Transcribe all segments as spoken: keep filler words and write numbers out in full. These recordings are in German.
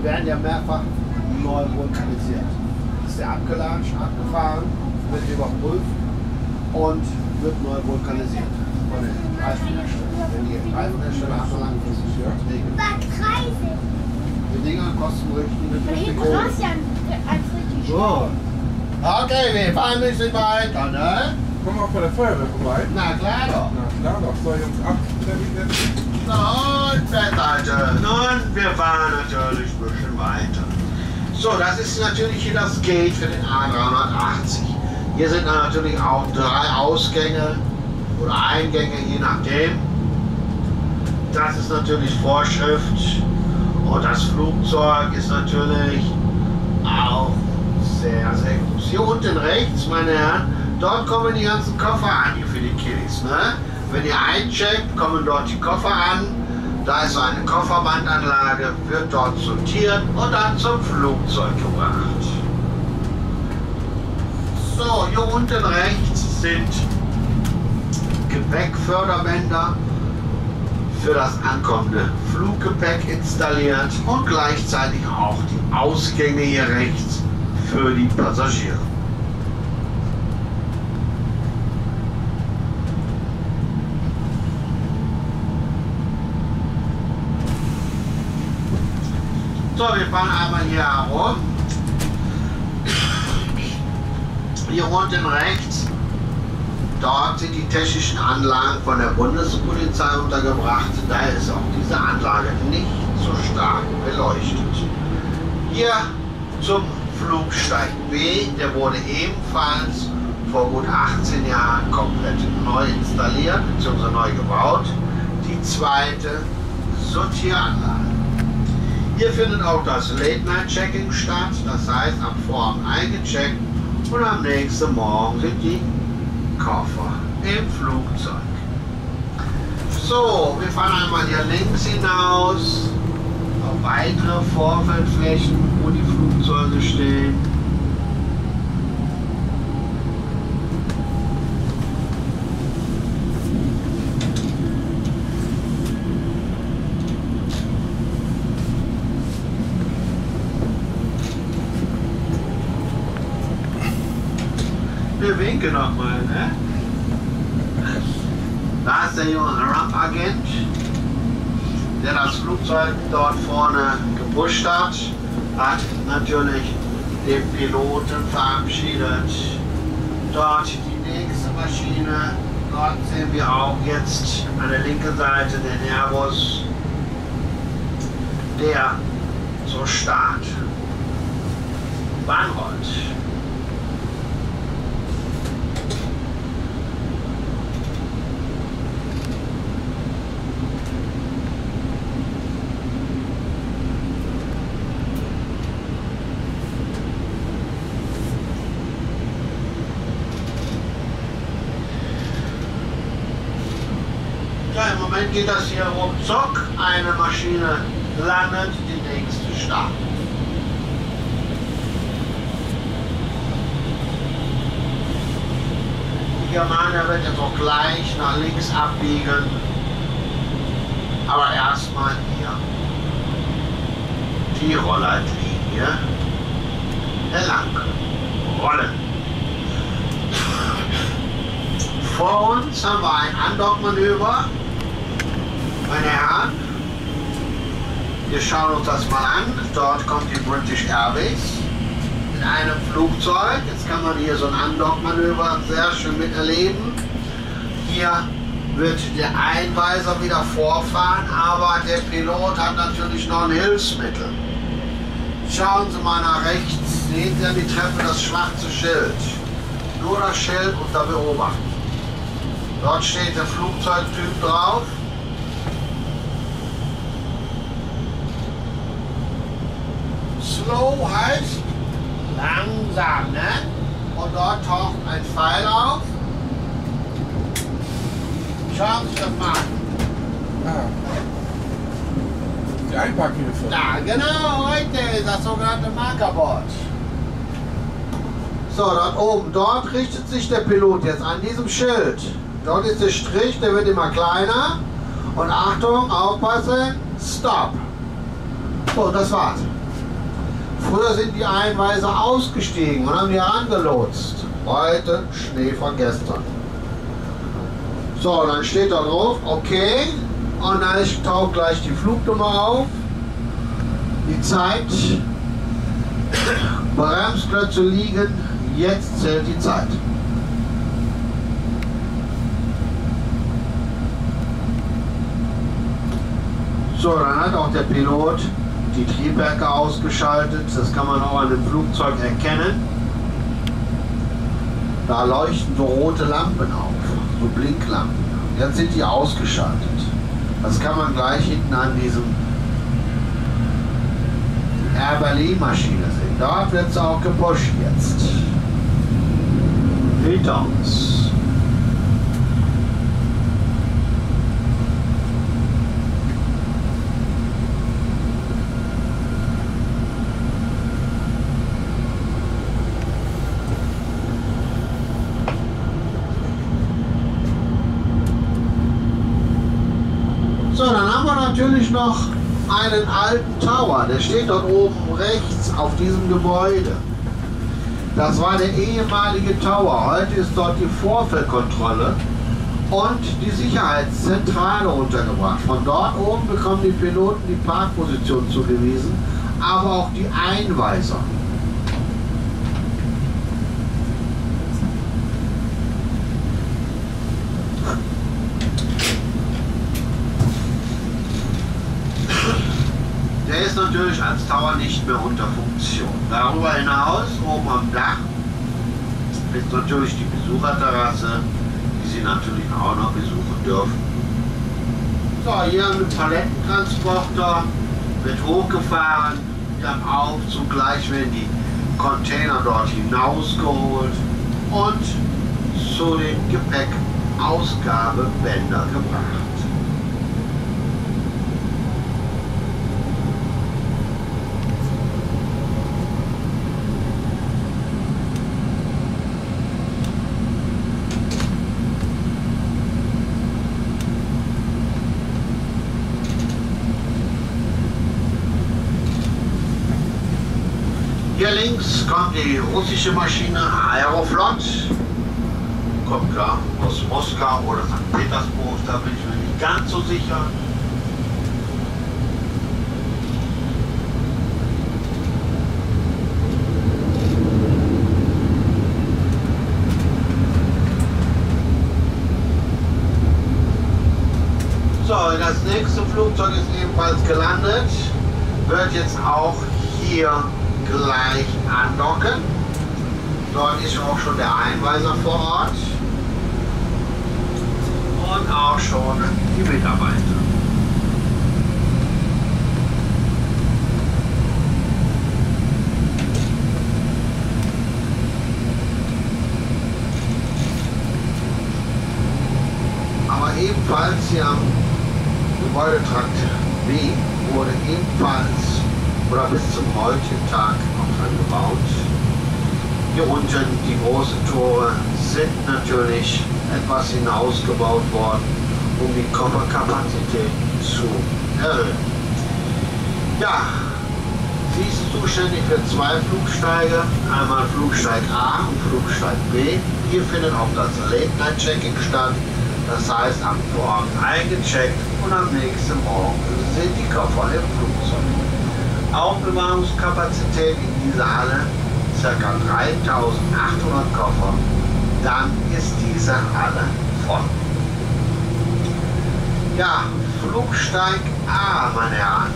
werden ja mehrfach neu vulkanisiert. Ist der abgelatscht, abgefahren, wird überprüft und wird neu vulkanisiert. Von den Reifenherstellern. Wenn die Reifenhersteller haben langfristig Verträge. Die Dinger kosten richtig eine Kohle. So. Okay, wir fahren ein bisschen weiter, ne? Kommen wir auch bei der Feuerwehr vorbei? Na klar doch. Na klar doch. Soll ich uns abterminieren? Und Festhalte. Nun, wir fahren natürlich ein bisschen weiter. So, das ist natürlich hier das Gate für den A dreihundertachtzig. Hier sind dann natürlich auch drei Ausgänge oder Eingänge, je nachdem. Das ist natürlich Vorschrift. Und das Flugzeug ist natürlich auch sehr, sehr groß. Hier unten rechts, meine Herren, dort kommen die ganzen Koffer an hier für die Kiddies. Ne? Wenn ihr eincheckt, kommen dort die Koffer an. Da ist eine Kofferbandanlage, wird dort sortiert und dann zum Flugzeug gebracht. So, hier unten rechts sind Gepäckförderbänder für das ankommende Fluggepäck installiert und gleichzeitig auch die Ausgänge hier rechts für die Passagiere. So, wir fahren einmal hier herum. Hier unten rechts, dort sind die technischen Anlagen von der Bundespolizei untergebracht. Daher ist auch diese Anlage nicht so stark beleuchtet. Hier zum Flugsteig B, der wurde ebenfalls vor gut achtzehn Jahren komplett neu installiert bzw. neu gebaut. Die zweite Sortieranlage. Hier findet auch das Late-Night-Checking statt, das heißt am Vorabend eingecheckt und am nächsten Morgen sind die Koffer im Flugzeug. So, wir fahren einmal hier links hinaus auf weitere Vorfeldflächen, wo die Flugzeuge stehen. Wir winken nochmal, ne? Da ist der junge Ramp-Agent, der das Flugzeug dort vorne gepusht hat, hat natürlich den Piloten verabschiedet. Dort die nächste Maschine, dort sehen wir auch jetzt an der linken Seite den Airbus, der zur Start anrollt. Ja, im Moment geht das hier ruckzuck. Eine Maschine landet, die nächste startet. Die Germania wird jetzt auch gleich nach links abbiegen. Aber erstmal hier die Rollleitlinie entlang rollen. Vor uns haben wir ein Andockmanöver. Meine Herren, wir schauen uns das mal an. Dort kommt die British Airways mit einem Flugzeug. Jetzt kann man hier so ein Andockmanöver sehr schön miterleben. Hier wird der Einweiser wieder vorfahren, aber der Pilot hat natürlich noch ein Hilfsmittel. Schauen Sie mal nach rechts, sehen Sie an die Treppe das schwarze Schild. Nur das Schild unter Beobachtung. Dort steht der Flugzeugtyp drauf. Slow heißt langsam, ne? Und dort taucht ein Pfeil auf. Schauen Sie sich das mal an. Ah. Die Einparkhilfe. Da, genau, heute ist das sogenannte Markerboard. So, dort oben, dort richtet sich der Pilot jetzt an diesem Schild. Dort ist der Strich, der wird immer kleiner. Und Achtung, aufpassen, Stop. So, das war's. Früher sind die Einweiser ausgestiegen und haben die herangelotst. Heute Schnee von gestern. So, dann steht da drauf, okay, und dann taucht gleich die Flugnummer auf, die Zeit, Bremsklötze liegen, jetzt zählt die Zeit. So, dann hat auch der Pilot die Triebwerke ausgeschaltet, das kann man auch an dem Flugzeug erkennen. Da leuchten so rote Lampen auf, so Blinklampen. Jetzt sind die ausgeschaltet. Das kann man gleich hinten an diesem Air Berlin-Maschine sehen. Dort wird es auch gepusht jetzt. Hinter uns. So, dann haben wir natürlich noch einen alten Tower, der steht dort oben rechts auf diesem Gebäude. Das war der ehemalige Tower. Heute ist dort die Vorfeldkontrolle und die Sicherheitszentrale untergebracht. Von dort oben bekommen die Piloten die Parkposition zugewiesen, aber auch die Einweiser. Der ist natürlich als Tower nicht mehr unter Funktion. Darüber hinaus, oben am Dach, ist natürlich die Besucherterrasse, die Sie natürlich auch noch besuchen dürfen. So, hier haben wir einen Palettentransporter, wird hochgefahren, hier am Aufzug gleich werden die Container dort hinausgeholt und zu den Gepäckausgabebändern gebracht. Hier links kommt die russische Maschine Aeroflot. Kommt klar aus Moskau oder Sankt Petersburg, da bin ich mir nicht ganz so sicher. So, das nächste Flugzeug ist ebenfalls gelandet, wird jetzt auch hier gleich andocken. Dort ist auch schon der Einweiser vor Ort und auch schon die Mitarbeiter. Aber ebenfalls hier am Gebäudetrakt B wurde ebenfalls oder bis zum heutigen Tag noch dran gebaut. Hier unten die großen Tore sind natürlich etwas hinausgebaut worden, um die Kofferkapazität zu erhöhen. Ja, sie ist zuständig für zwei Flugsteige, einmal Flugsteig A und Flugsteig B. Hier findet auch das Late-Night-Checking statt, das heißt am Vorabend eingecheckt und am nächsten Morgen sind die Koffer im Flugzeug. Aufbewahrungskapazität in dieser Halle ca. dreitausendachthundert Koffer, dann ist diese Halle voll. Ja, Flugsteig A, meine Herren,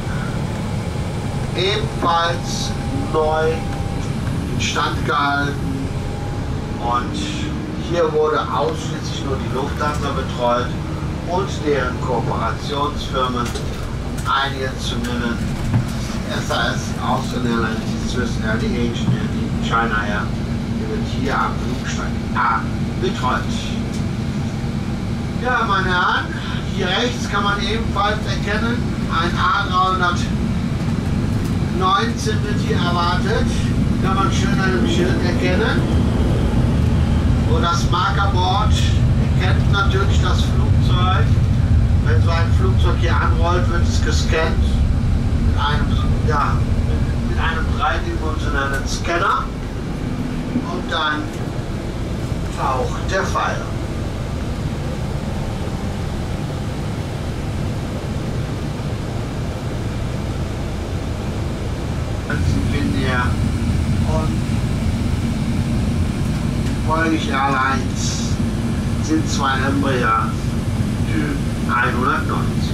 ebenfalls neu instand gehalten und hier wurde ausschließlich nur die Lufthansa betreut und deren Kooperationsfirmen, einige zu nennen, S A S, Austrian Airlines, Swiss Air, die Asian Air, die China Air, die wird hier am Flugsteig A betreut. Ja, meine Herren, hier rechts kann man ebenfalls erkennen, ein A dreihundertneunzehn wird hier erwartet, kann man schön an dem Schild erkennen. Und das Markerboard erkennt natürlich das Flugzeug. Wenn so ein Flugzeug hier anrollt, wird es gescannt mit einem, ja, mit einem dreidimensionalen Scanner und dann taucht der Pfeil. Linear und Polish Airlines sind zwei Embraer Typ hundertneunzig.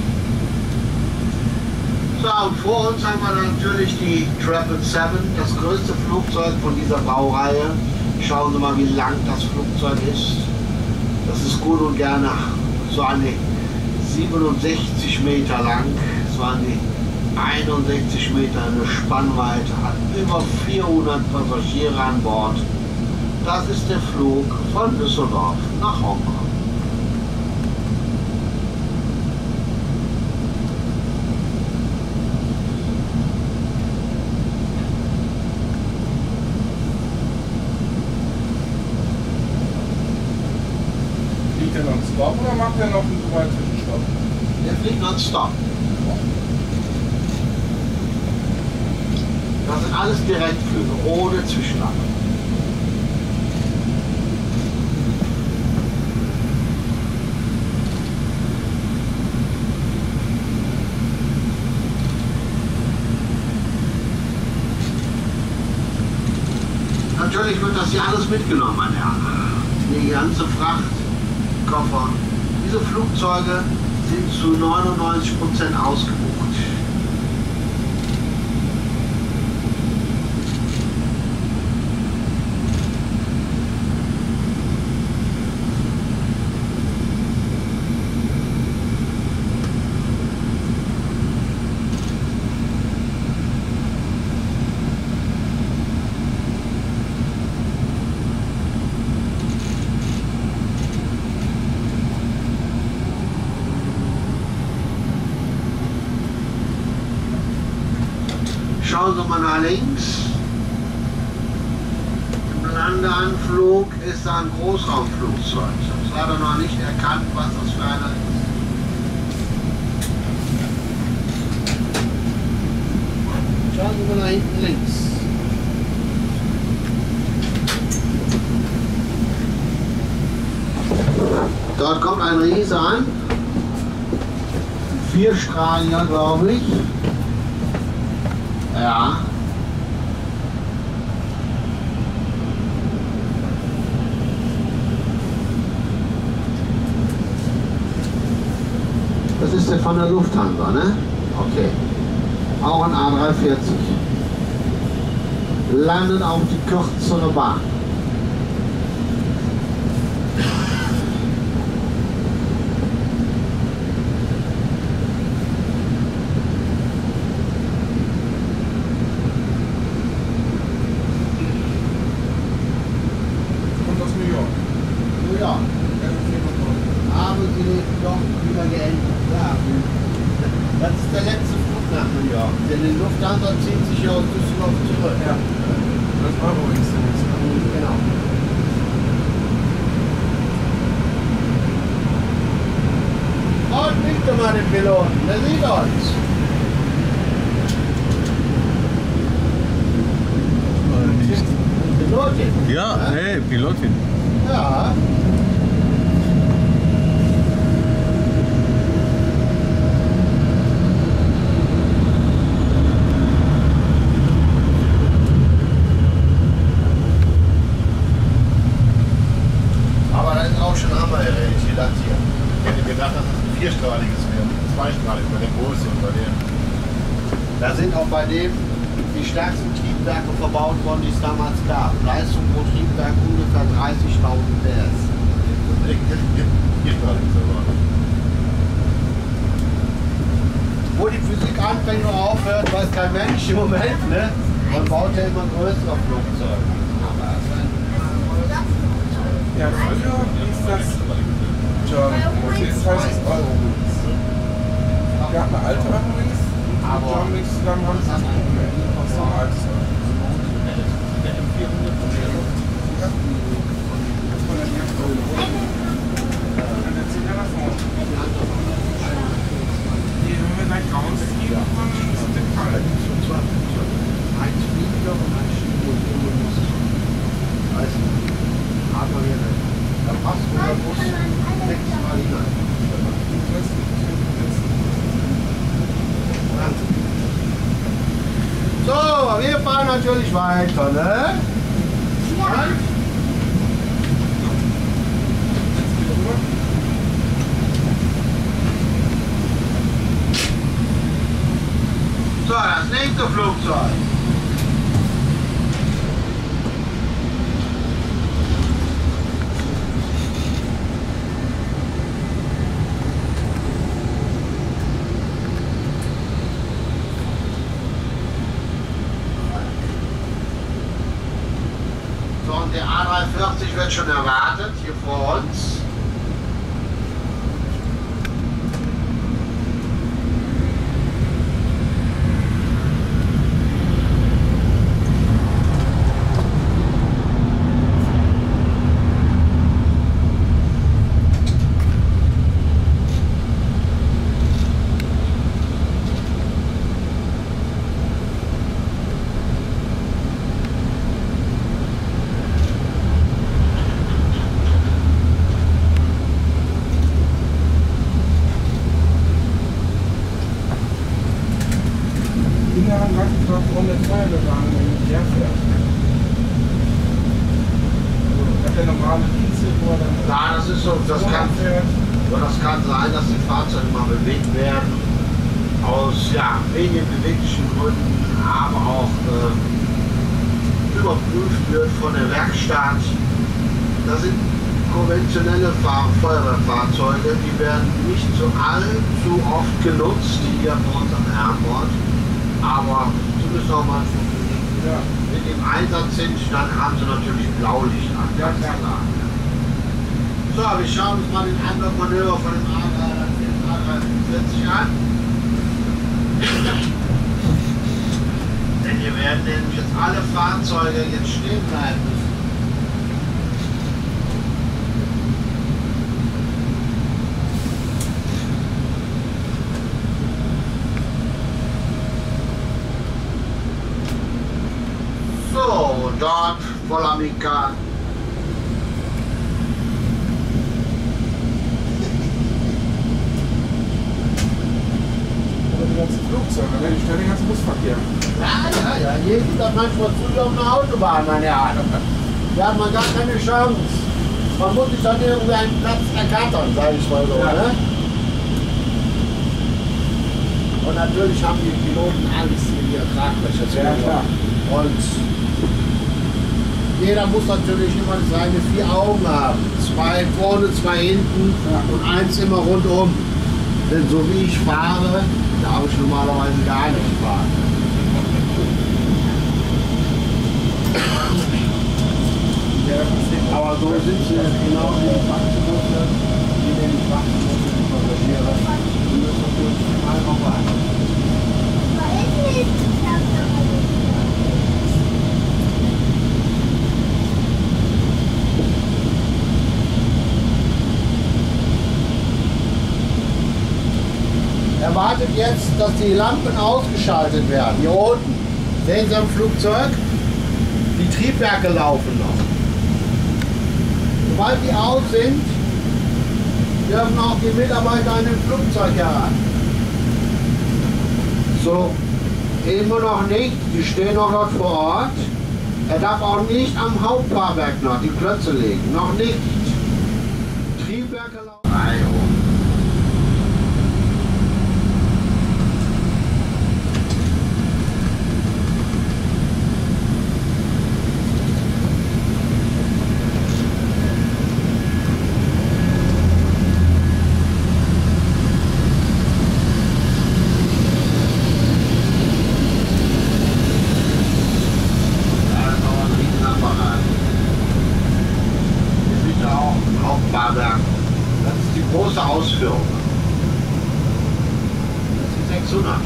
So, und vor uns haben wir natürlich die Triple Seven, das größte Flugzeug von dieser Baureihe. Schauen Sie mal, wie lang das Flugzeug ist. Das ist gut und gerne so eine siebenundsechzig Meter lang. Das waren die einundsechzig Meter eine Spannweite, hat über vierhundert Passagiere an Bord. Das ist der Flug von Düsseldorf nach Hongkong. Fliegt er non-stop oder macht er noch einen kleinen Zwischenstopp? Der fliegt non-stop. Das sind alles Direktflüge, ohne Zwischenlandung. Natürlich wird das hier alles mitgenommen, meine Herren. Die ganze Fracht, Koffer. Diese Flugzeuge sind zu neunundneunzig Prozent ausgebucht. Schauen Sie mal nach links. Im Landeanflug ist da ein Großraumflugzeug. Ich habe leider noch nicht erkannt, was das für einer ist. Schauen Sie mal nach hinten links. Dort kommt ein Riese an. Vierstrahliger, glaube ich. Ja. Das ist der von der Lufthansa, ne? Okay. Auch ein A drei vierzig. Landet auf die kürzere Bahn. Das ist der letzte Flug nach New York. Denn die Lufthansa zieht sich ja aus Düsseldorf zurück. Ja. Das Euro-Wings sind jetzt. Genau. Und winkt doch mal den Piloten, der sieht uns. Pilotin. Ja, hey, Pilotin. Ja. Aber das ist auch schon Hammergerät, hier das hier. Ich hätte gedacht, dass es ein vierstrahliges wäre, zweistrahlig bei der Größe und bei dem. Da sind auch bei dem die stärksten Triebwerke verbaut worden, die es damals gab. Leistung pro Triebwerk ungefähr dreißigtausend P S. Wo die Physik anfängt und aufhört, weiß kein Mensch im Moment, ne? Man baut ja immer größere Flugzeuge. Ja, früher hieß das John, jetzt heißt es Euro-Wings. Wir hatten eine alte Euro-Wings und mit John Wings zusammen haben sie es nicht mehr. Das ist ein altes Euro. Dann erzählt er nach vorne. Die, wenn wir gleich rausgehen, dann ist es der Fall. wir fahren natürlich weiter, ne? Ja. So, das nächste Flugzeug. So, und der A dreihundertvierzig wird schon erwartet hier vor uns. Ja, das ist so, das kann, das kann sein, dass die Fahrzeuge mal bewegt werden, aus ja, wenigen beweglichen Gründen, aber auch äh, überprüft wird von der Werkstatt. Das sind konventionelle Fahr Feuerwehrfahrzeuge, die werden nicht so allzu oft genutzt hier bei uns am Airport, aber sie müssen auch mal ja. mit dem Einsatz sind, dann haben sie natürlich Blaulicht an. Ja, klar. So, wir schauen uns mal den Einsatzmanöver von dem A dreihundertvierzig an. Denn hier werden nämlich jetzt alle Fahrzeuge jetzt stehen bleiben müssen. So, dort voller Mikan. Flugzeuge, wenn ich stelle den ganzen Busverkehr. Ja, ja, ja, hier gibt es manchmal zu auf einer Autobahn, meine Herren. Da hat man gar keine Chance. Man muss sich dann irgendwie einen Platz ergattern, sage ich mal so. Ja. Ne? Und natürlich haben die Piloten Angst in ihre Traglöcher zu ja, klar. Und jeder muss natürlich immer seine vier Augen haben. Zwei vorne, zwei hinten ja. und eins immer rundum. Denn so wie ich fahre, darf ich normalerweise gar nicht fahren. Aber so sind sie genau wie die Frachtbusse, die den Frachtbusse die Passagiere. Die müssen natürlich mal noch warten. Erwartet jetzt, dass die Lampen ausgeschaltet werden. Hier unten sehen Sie am Flugzeug, die Triebwerke laufen noch. Sobald die aus sind, dürfen auch die Mitarbeiter an dem Flugzeug heran. So, immer noch nicht, die stehen noch dort vor Ort. Er darf auch nicht am Hauptfahrwerk noch die Klötze legen, noch nicht. Triebwerke laufen. Das ist die große Ausführung. Das ist die sechshundert.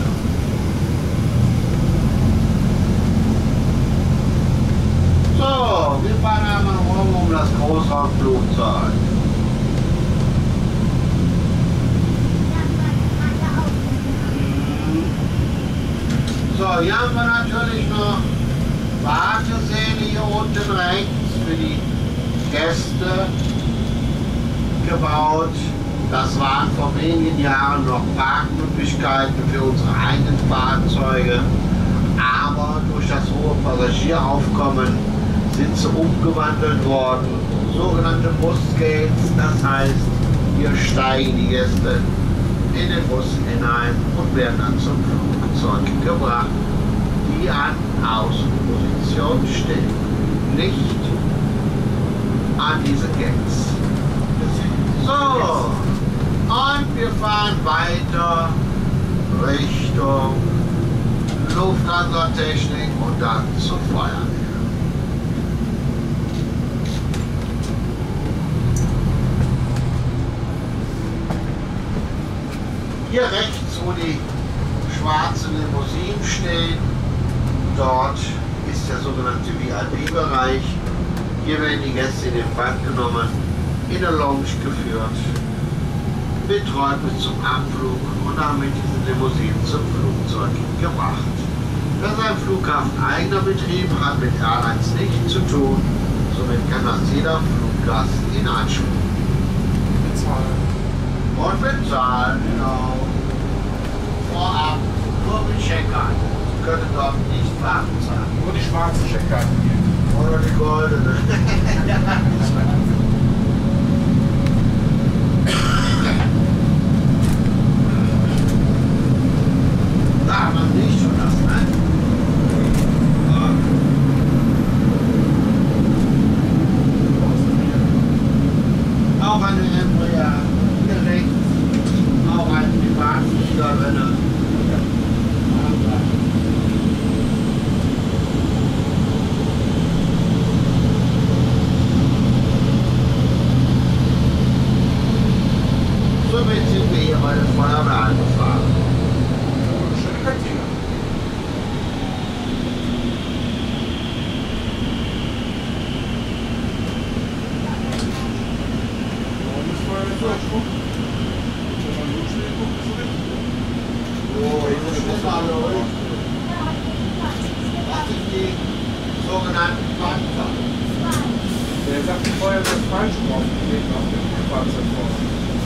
So, wir fahren einmal rum um das Großraumflugzeug. So, hier haben wir natürlich noch Wartesäle hier unten rechts für die Gäste gebaut. Das waren vor wenigen Jahren noch Parkmöglichkeiten für unsere eigenen Fahrzeuge. aber durch das hohe Passagieraufkommen sind sie umgewandelt worden. Sogenannte Busgates, das heißt, hier steigen die Gäste in den Bus hinein und werden dann zum Flugzeug gebracht, die an Außenposition stehen, nicht an diese Gates. So, und wir fahren weiter Richtung Lufthansa-Technik und dann zur Feuerwehr. Hier rechts, wo die schwarzen Limousinen stehen, dort ist der sogenannte V I P-Bereich. Hier werden die Gäste in Empfang genommen, in der Lounge geführt, betreut bis zum Abflug und dann mit diesen Limousinen zum Flugzeug gebracht. Das ist ein Flughafen eigener Betrieb, hat mit Airlines nichts zu tun, somit kann das jeder Fluggast in Anspruch Bezahlen. und bezahlen, genau. Vorab nur mit Checkern. Sie können dort nicht Fahrten zahlen. Nur die schwarzen Checkkarten hier. Oder die goldene. Da man nicht schon das, ne? Ja. Auch eine Embraer, hier rechts, auch ein Privatflieger, wenn er. Somit sind wir hier bei der Feuerwehr angefahren. Schöne Kantine. Warum ist Feuerwehr so gespuckt? Wenn man so schnell guckt, ist es richtig. Oh, das ist alle hoch. Das sind die sogenannten Panther. Der sagt, die Feuerwehr ist falsch drauf gelegt auf dem Fahrzeug vorne.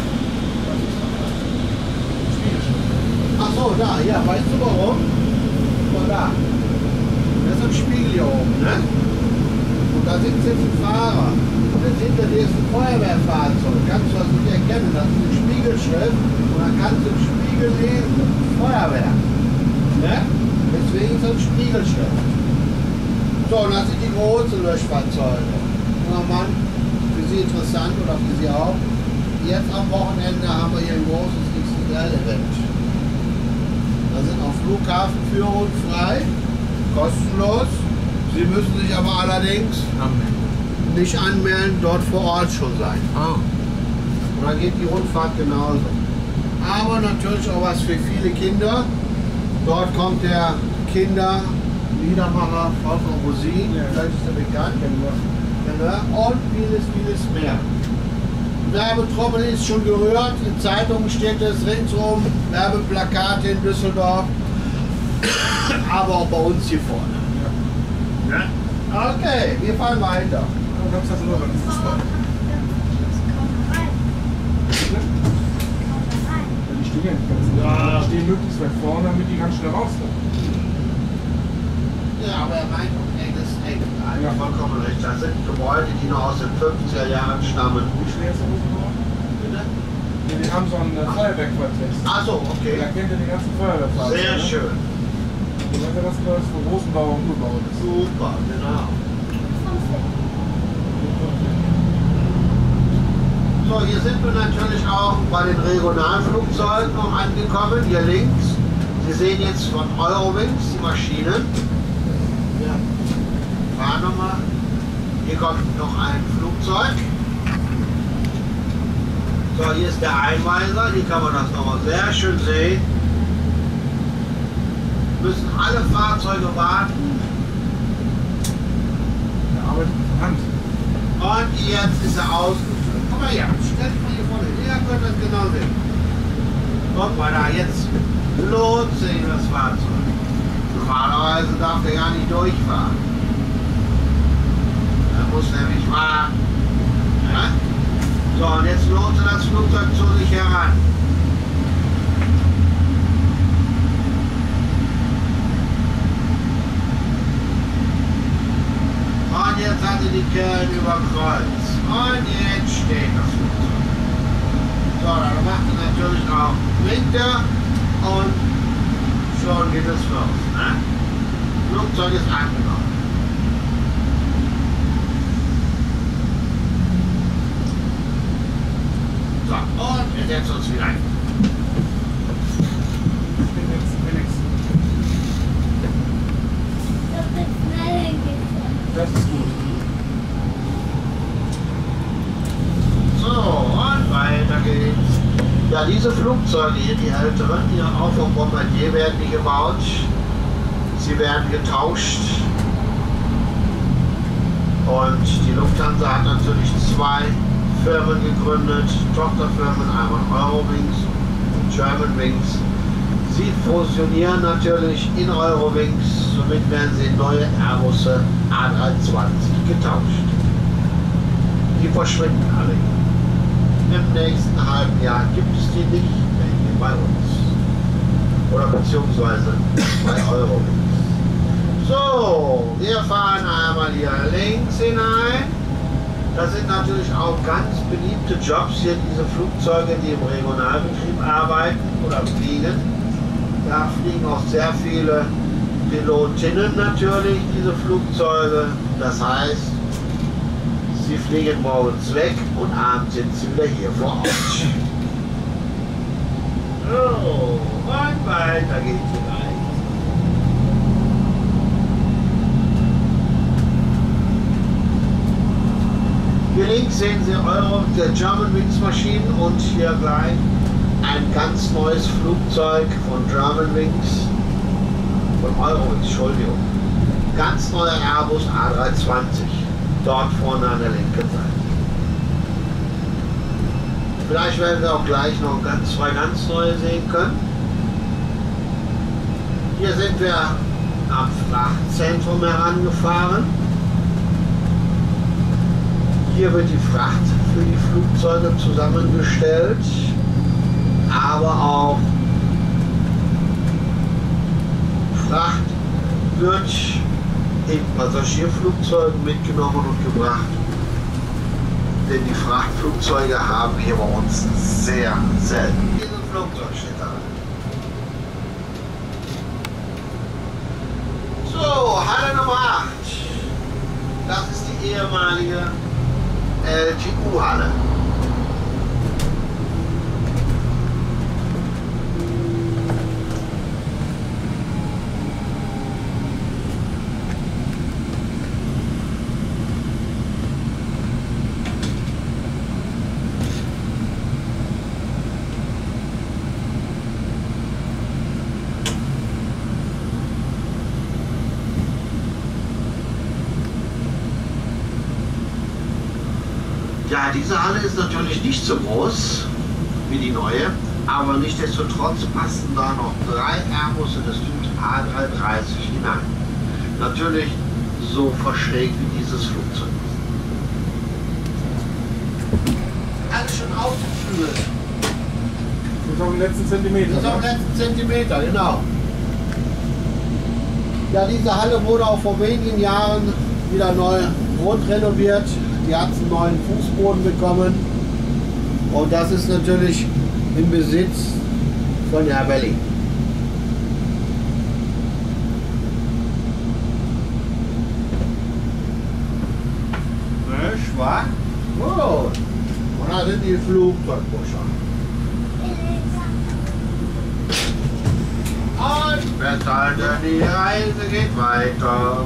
Ach so, da, ja, weißt du warum? Guck mal da. Das ist ein Spiegel hier oben, ne? Und da sitzt jetzt ein Fahrer. Und jetzt hinter dir ist ein Feuerwehrfahrzeug. Kannst du das nicht erkennen? Das ist eine Spiegelschrift. Und dann kannst du im Spiegel lesen. Feuerwehr. Ne? Deswegen ist das eine Spiegelschrift. So, und das sind die großen Löschfahrzeuge. Na Mann, für Sie interessant oder für Sie auch. Jetzt am Wochenende haben wir hier ein großes X X L-Event. Da sind auch Flughafenführungen frei, kostenlos. Sie müssen sich aber allerdings Anmelden. nicht anmelden, dort vor Ort schon sein. Oh. Und dann geht die Rundfahrt genauso. Aber natürlich auch was für viele Kinder. Dort kommt der Kinderliedermacher Volker Rosin, Ja. vielleicht ist er bekannt. Genau. Und vieles, vieles mehr. Werbetrommel ist schon gerührt, in Zeitungen steht es ringsum, Werbeplakate in Düsseldorf, aber auch bei uns hier vorne. Ja. Ja? Okay, wir fahren weiter. Du kannst das nur beim Fußball. Wenn die stehen, Ja. die stehen möglichst weit vorne, damit die ganz schnell rauskommen. Ja, aber er meint auch enges Eck. Da hat er Ja. vollkommen recht. Das sind Gebäude, die noch aus den fünfziger Jahren stammen. Wie schwer ist der Rosenbauer? Bitte? Nee, wir haben so ein äh, Feuerwehrquartett. Achso, okay. Da kennt ihr die ganzen Feuerwehrfahrzeuge. Sehr schön. Und wenn ihr das gehört, wo Rosenbauer umgebaut ist. Super, genau. So, hier sind wir natürlich auch bei den Regionalflugzeugen noch angekommen. Hier links. Sie sehen jetzt von Eurowings die Maschinen. Ja. Fahren nochmal. Hier kommt noch ein Flugzeug. So, hier ist der Einweiser. Hier kann man das nochmal sehr schön sehen. Müssen alle Fahrzeuge warten. Der arbeitet mit Hand. Und jetzt ist er ausgeführt. Guck mal hier, stell dich mal hier vorne. Jeder könnte das genau sehen. Guck mal da, jetzt lohnt sich das Fahrzeug. Normalerweise darf der gar nicht durchfahren. Er muss nämlich warten. Ja? So, und jetzt lohnt sich das Flugzeug zu sich heran. die Kerlen über Kreuz. Und jetzt steht das Flugzeug. So, dann macht es natürlich auch Winter und schon geht es los. Ne? Flugzeug ist angenommen. So, und wir setzen uns wieder ein. Das ist gut. So, und weiter geht's. Ja, diese Flugzeuge hier, die älteren, hier auch vom Bombardier werden die gebaut. Sie werden getauscht. Und die Lufthansa hat natürlich zwei Firmen gegründet, Tochterfirmen, einmal Eurowings und Germanwings. Sie fusionieren natürlich in Eurowings, somit werden sie in neue Airbus A dreihundertzwanzig getauscht. Die verschwinden alle. Im nächsten halben Jahr gibt es die nicht mehr hier bei uns. Oder beziehungsweise bei Eurowings. So, wir fahren einmal hier links hinein. Das sind natürlich auch ganz beliebte Jobs hier, diese Flugzeuge, die im Regionalbetrieb arbeiten oder fliegen. Da fliegen auch sehr viele Pilotinnen natürlich, diese Flugzeuge. Das heißt, sie fliegen morgens weg und abends sind sie wieder hier vor Ort. So, und weiter geht's vielleicht. Hier links sehen Sie Euro, der Germanwings Maschinen und hier gleich ein ganz neues Flugzeug von Germanwings, von Eurowings, Entschuldigung. Ganz neuer Airbus A dreihundertzwanzig, dort vorne an der linken Seite. Vielleicht werden wir auch gleich noch ganz, zwei ganz neue sehen können. Hier sind wir am Frachtzentrum herangefahren. Hier wird die Fracht für die Flugzeuge zusammengestellt, aber auch Fracht wird in Passagierflugzeugen mitgenommen und gebracht, denn die Frachtflugzeuge haben hier bei uns sehr selten. Hier ein Flugzeug steht da. So, Halle Nummer acht. Das ist die ehemalige L T U-Halle. Ja, diese Halle ist natürlich nicht so groß wie die neue, aber nichtsdestotrotz passen da noch drei Airbus des Typs A dreihundertdreißig hinein. Natürlich so verschrägt wie dieses Flugzeug. Alles schon aufgeflügelt. Das ist auf den letzten Zentimeter. Das ist auf den letzten Zentimeter, genau. Ja, diese Halle wurde auch vor wenigen Jahren wieder neu grundrenoviert. Die hat einen neuen Fußboden bekommen und das ist natürlich im Besitz von Herr Belli. Nicht wahr? Oh, und da sind die Flugzeugbuscher. Und festhalten, die Reise geht weiter.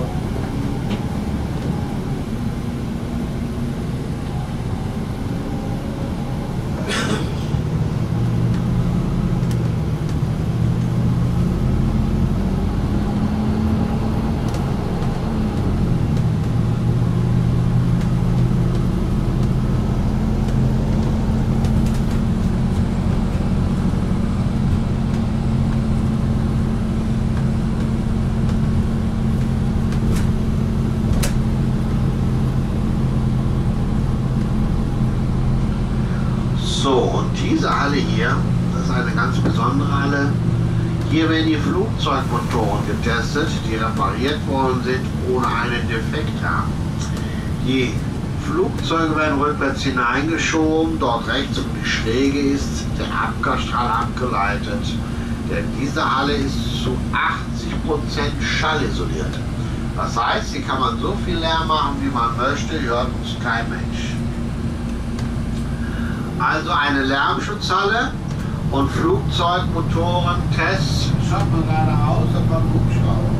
So, und diese Halle hier, das ist eine ganz besondere Halle. Hier werden die Flugzeugmotoren getestet, die repariert worden sind, ohne einen Defekt haben. Die Flugzeuge werden rückwärts hineingeschoben, dort rechts um die Schräge ist der Abgasstrahl abgeleitet. Denn diese Halle ist zu achtzig Prozent schallisoliert. Das heißt, hier kann man so viel Lärm machen, wie man möchte, hört uns kein Mensch. Also eine Lärmschutzhalle und Flugzeugmotorentests. Schaut man gerade aus, das war ein Hubschrauber.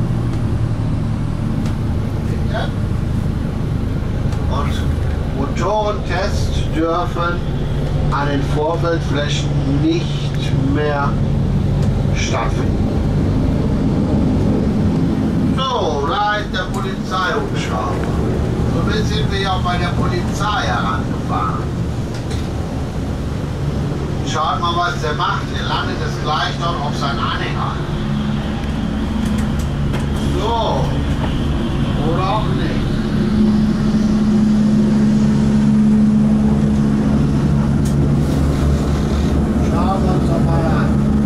Und Motorentests dürfen an den Vorfeldflächen nicht mehr stattfinden. So, da ist der Polizeihubschrauber. Somit sind wir ja auch bei der Polizei herangefahren. Schaut mal, was der macht. Er landet jetzt gleich dort auf seinen Anhänger. So. Oder auch nicht. Schauen wir uns doch mal an.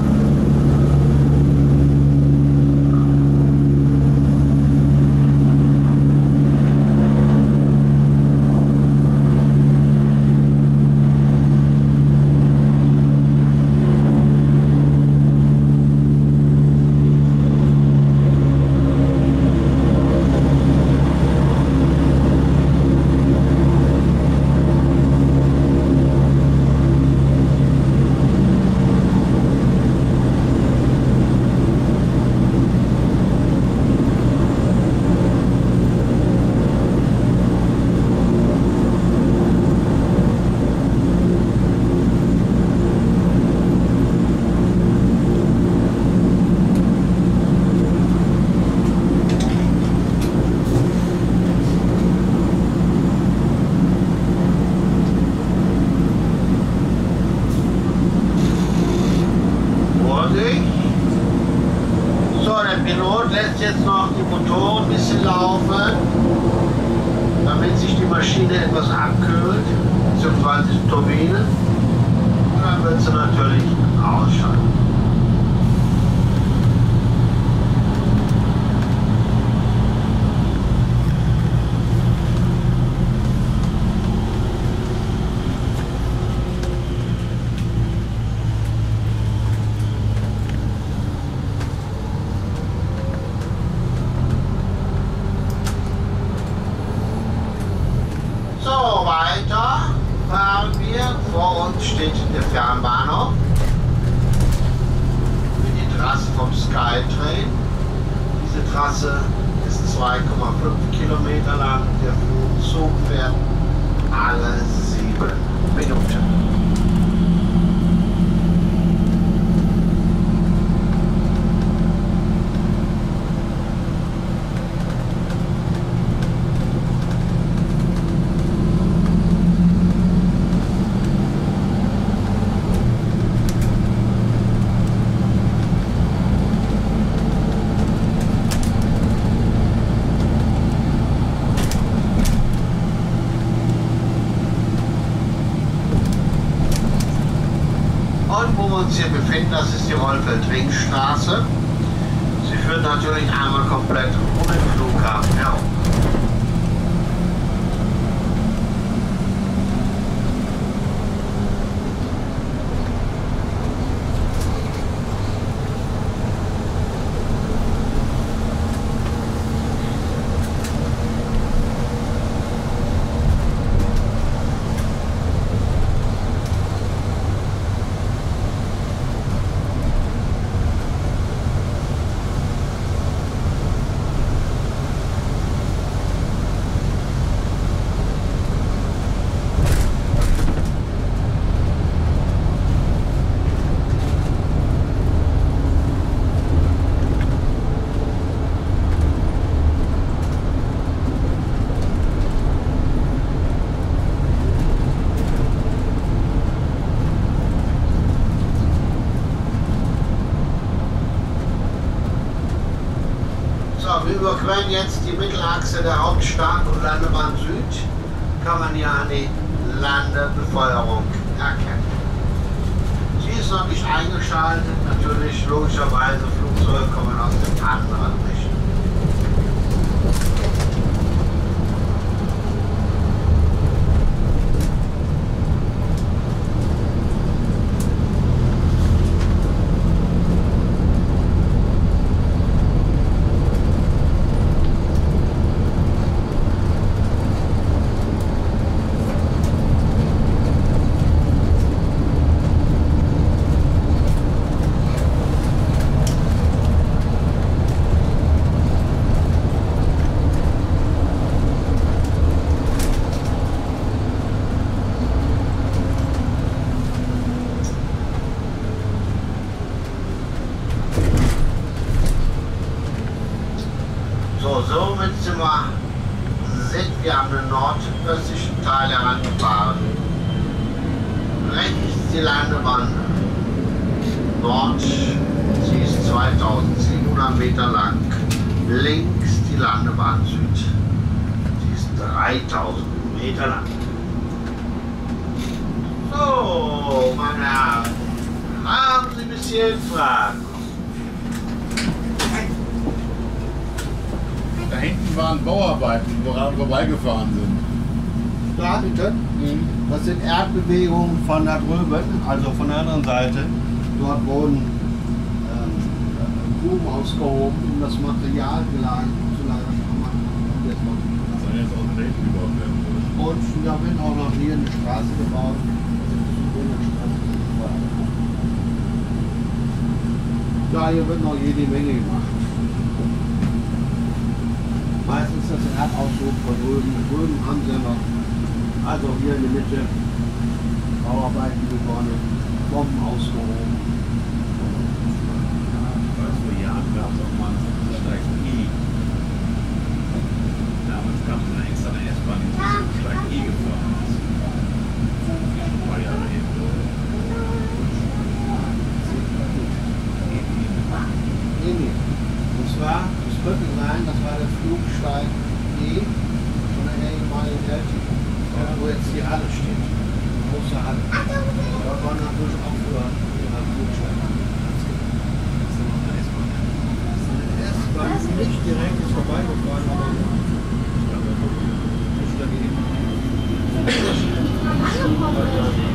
Lässt jetzt noch die Motoren ein bisschen laufen, damit sich die Maschine etwas abkühlt, beziehungsweise die Turbine. Und dann wird sie natürlich ausschalten. Vor uns steht der Fernbahnhof mit die Trasse vom Skytrain. Diese Trasse ist zwei Komma fünf Kilometer lang. Der Zug fährt alle sieben Minuten. Wo wir uns hier befinden, das ist die Rollfeld-Ringstraße. Sie führt natürlich einmal komplett um den Flughafen herum. Wir überqueren jetzt die Mittelachse der Hauptstadt und Landebahn Süd, kann man ja an die Landebefeuerung erkennen. Sie ist noch nicht eingeschaltet, natürlich logischerweise Flugzeuge kommen aus dem anderen Richtung. So, somit sind wir, sind wir an den nordöstlichen Teil herangefahren. Rechts die Landebahn Nord, sie ist zweitausendsiebenhundert Meter lang. Links die Landebahn Süd, sie ist dreitausend Meter lang. So, meine Herren, haben Sie bis hierhin Fragen? Da hinten waren Bauarbeiten, woran wir vorbeigefahren sind. Da hinten, das sind Erdbewegungen von da drüben, also von der anderen Seite. Dort wurden ähm, Gruben ausgehoben, um das Material gelagert zu lagern. Das soll jetzt auch direkt gebaut werden. Und da wird auch noch hier eine Straße gebaut. Ja, hier wird noch jede Menge gemacht. Meistens das Erdausdruck von drüben. Drüben haben sie noch, also hier in der Mitte, Bauarbeiten begonnen, Bomben ausgehoben. Vor Jahren gab es auch mal einen Steig E. Damals gab es eine extra S-Bahn, die zum Steig E gefahren ist. Ein paar Jahre her. Und zwar, das könnte sein, das war der Flugsteig E von der ehemaligen L T, wo jetzt die Halle steht. Die große Halle. Dort war natürlich auch früher der Flugsteig. Die S-Bahn ist nicht direkt ist vorbeigefahren, aber nicht dagegen.